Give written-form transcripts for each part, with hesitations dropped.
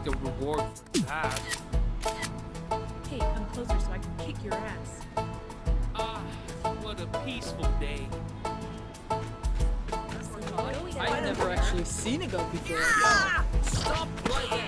a reward for that. Hey, come closer so I can kick your ass. Ah, what a peaceful day. I've never actually seen a goat before. Ah! Stop right there!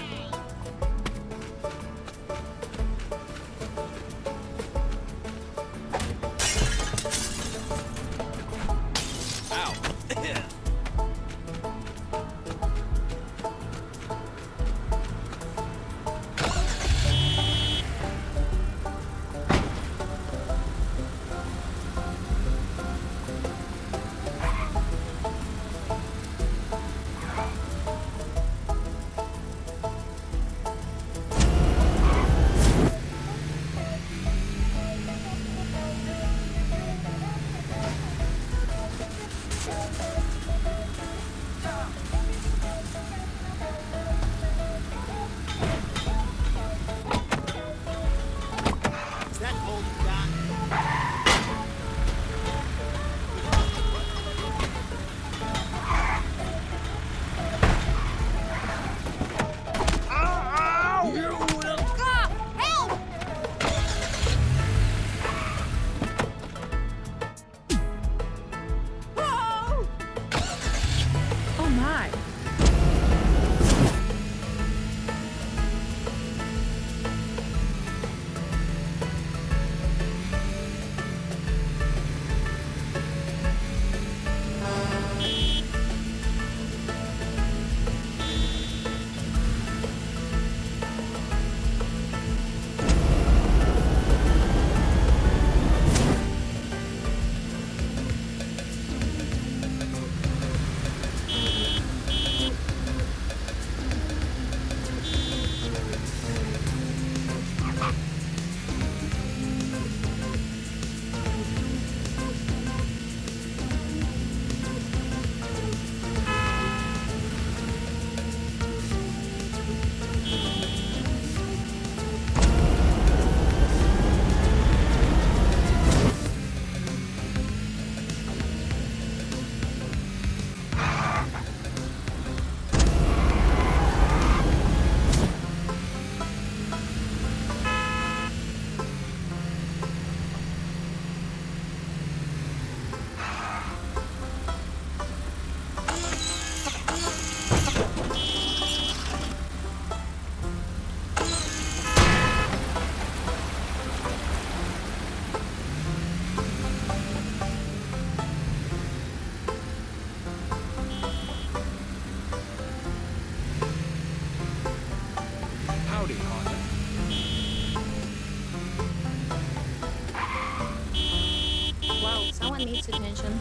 Someone needs attention.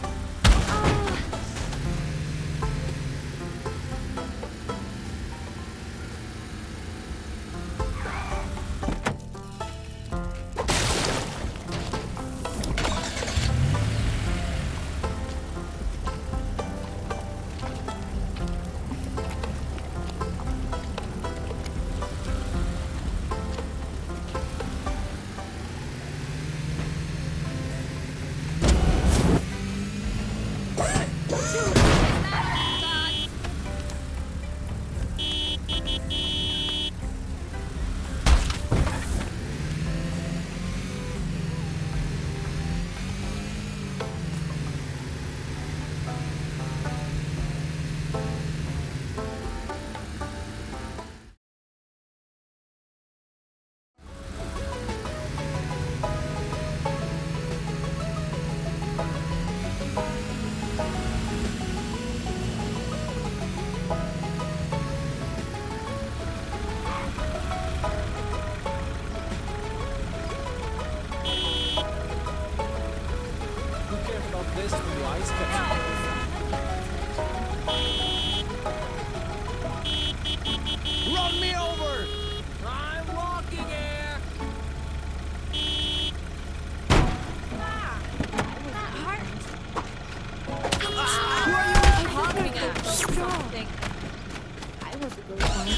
Run me over! I'm walking here! Who are you talking at? Something. I was a good one.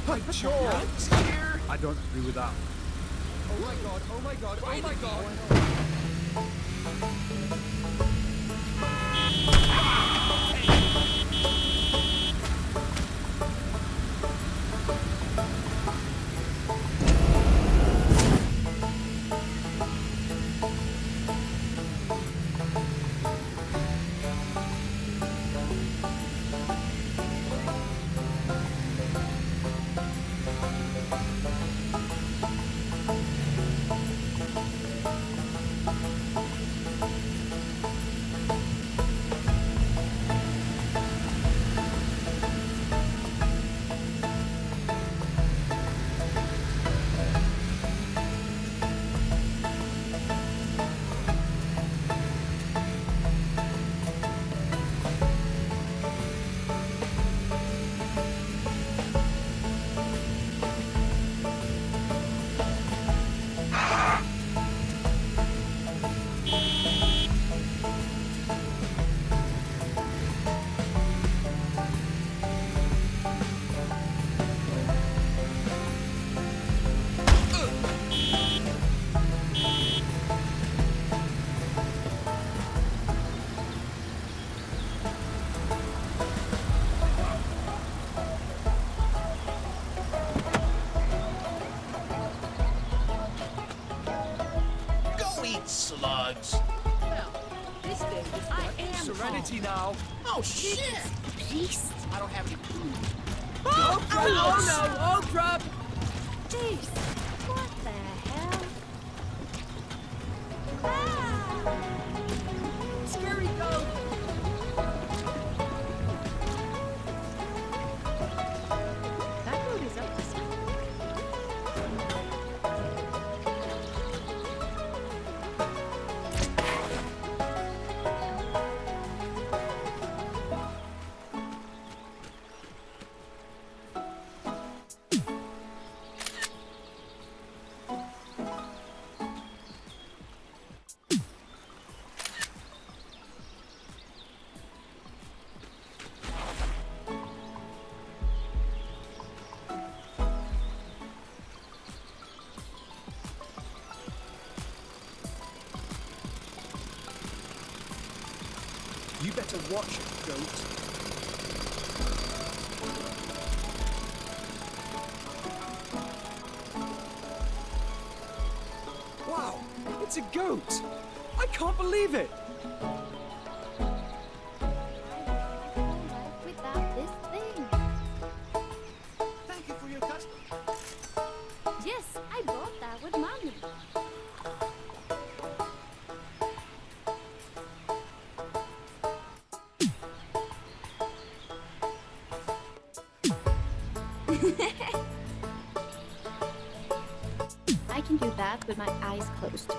My jaw! Here! I don't agree with that. Oh my god, oh my god, oh my god! Slugs. Well, this day is I am Serenity now! Oh, shit! Beast. I don't have any food. Oh, no! Oh, crap! Jeez. What the hell? Ah! Scary goat! That goat is up to something. You better watch, goat. Wow, it's a goat! I can't believe it! Without this thing. Thank you for your custom. Yes, I bought that with mommy. I can do that with my eyes closed.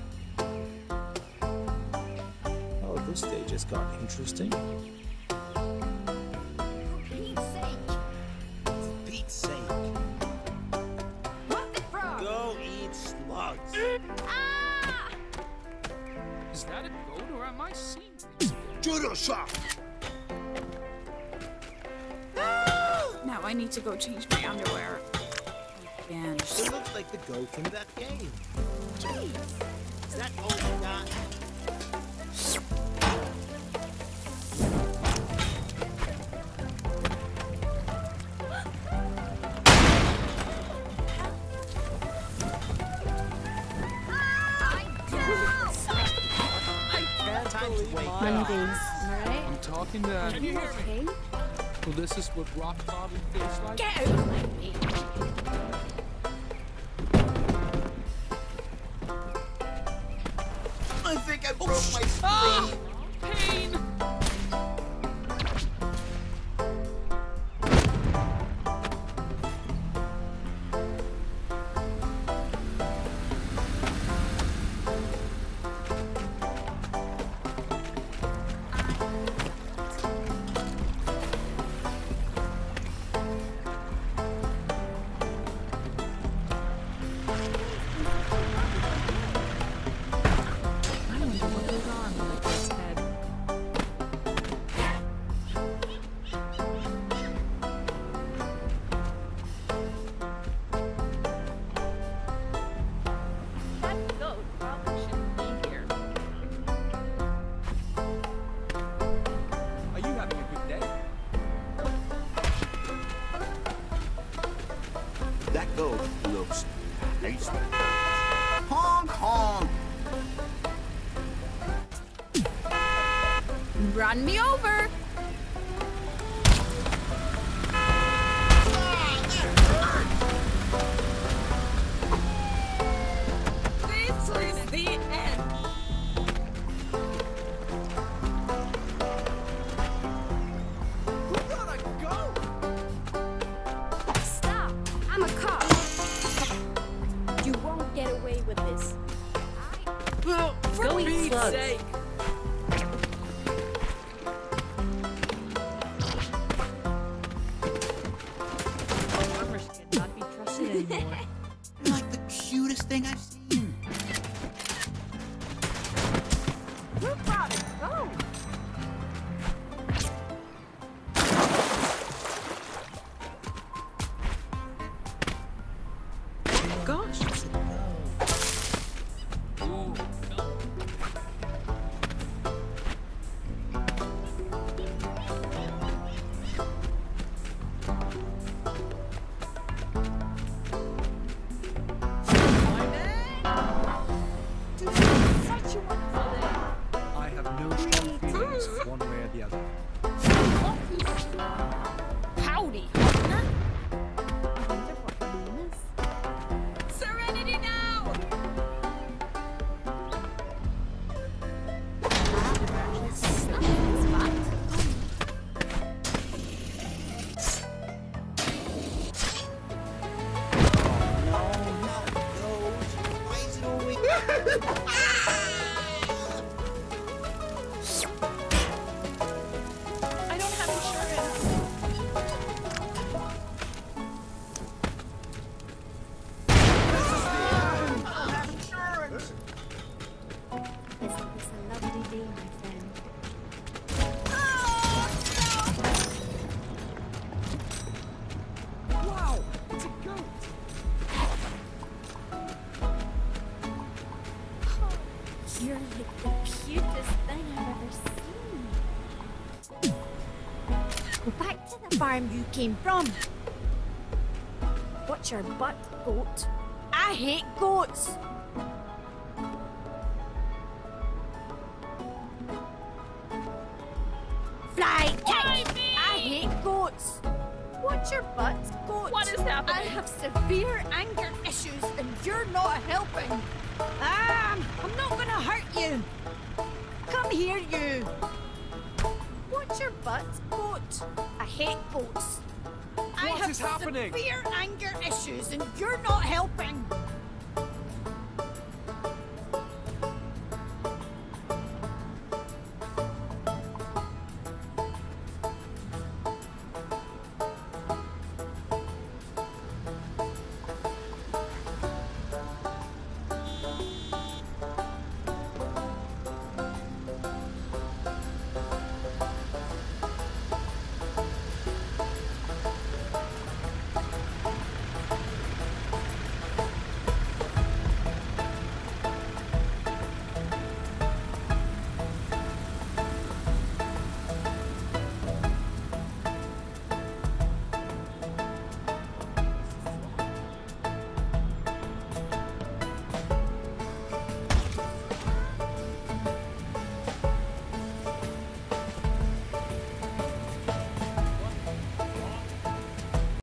Oh, this day just got interesting. Now I need to go change my underwear. Again. It looks like the goat from that game. Jeez. Is that all you got? Mondays, alright? I'm talking to... Can you hear me? Well, this is what rock bottom feels like. Get out of my way. I think I broke my screen. Pain! I wonder what goes on with this head. That goat probably shouldn't be here. Are you having a good day? That goat looks nice. Honk, honk. Run me over! This is the end! Who got a goat? Stop! I'm a cop! You won't get away with this. Well, for Go eat Pete's slugs. sake. Farmers cannot be trusted anymore. You're like the cutest thing I've seen. Who brought a goat? Gosh. Ooh, no. Such a wonderful day. I have no strong feelings one way or the other. Howdy, partner. I wonder what her name is. Serenity now! Stuff in his butt. No, not goat. Why is it always... I don't have insurance. Isn't this a lovely day, my friend? Wow, it's a goat. You're like the cutest thing I've ever seen. Go back to the farm you came from. Watch your butt, goat. I hate goats. Fly, kick. I hate goats. Watch your butt, goat. What is happening? I have severe anger issues and you're not helping. I'm not gonna hurt you. Come here, you. Watch your butt, goat. I hate goats. I What have is happening? severe anger issues and you're not helping.